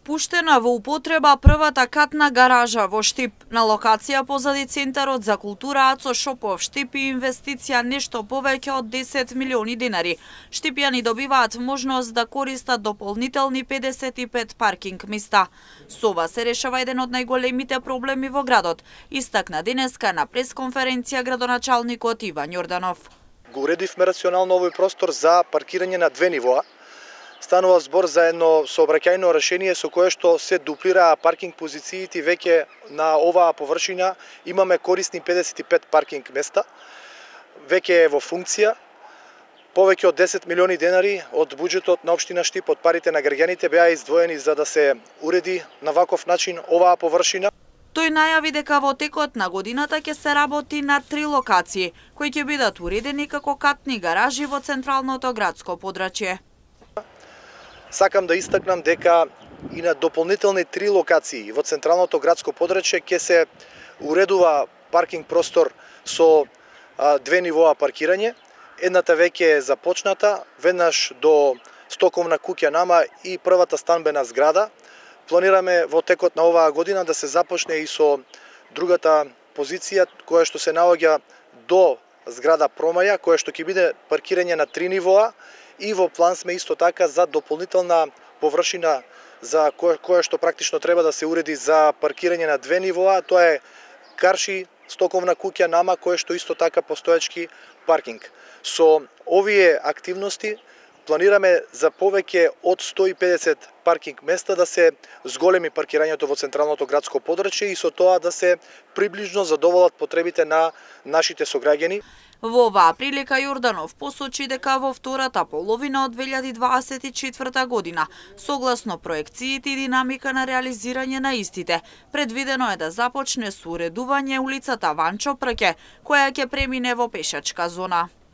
Пуштена во употреба првата катна гаража во Штип. На локација позади Центарот за култура Ацо Шопов Штип и инвестиција нешто повеќе од 10 милиони денари. Штипјани добиваат можност да користат дополнителни 55 паркинг места. Со ова се решава еден од најголемите проблеми во градот, истакна денеска на пресконференција градоначалникот Иван Јорданов. Го уредивме рационално овој простор за паркирање на две нивоа. Станува збор за едно сообраќајно решение со кое што се дуплира паркинг позициите веќе на оваа површина. Имаме корисни 55 паркинг места. Веќе е во функција. Повеќе од 10 милиони денари од буџетот на општина Штип, од парите на граѓаните беа издвоени за да се уреди на ваков начин оваа површина. Тој најави дека во текот на годината ќе се работи на 3 локации, кои ќе бидат уредени како катни гаражи во централното градско подрачје. Сакам да истакнам дека и на дополнителни 3 локации во централното градско подрачје ќе се уредува паркинг простор со две нивоа паркирање. Едната веќе е започната, веднаш до стоковна куќа нама и првата станбена зграда. Планираме во текот на оваа година да се започне и со другата позиција која што се наоѓа до зграда Промаја, која што ќе биде паркирање на 3 нивоа. И во план сме исто така за дополнителна површина за која што практично треба да се уреди за паркирање на 2 нивоа. Тоа е Карши, стоковна куќа нама, која што исто така постоечки паркинг. Со овие активности планираме за повеќе од 150 паркинг места да се зголеми паркирањето во централното градско подрачје и со тоа да се приближно задоволат потребите на нашите сограѓани. Во оваа прилика Јорданов посочи дека во втората половина од 2024 година, согласно проекциите и динамика на реализирање на истите, предвидено е да започне со уредување улицата Ванчо Прке, која ќе премине во пешачка зона.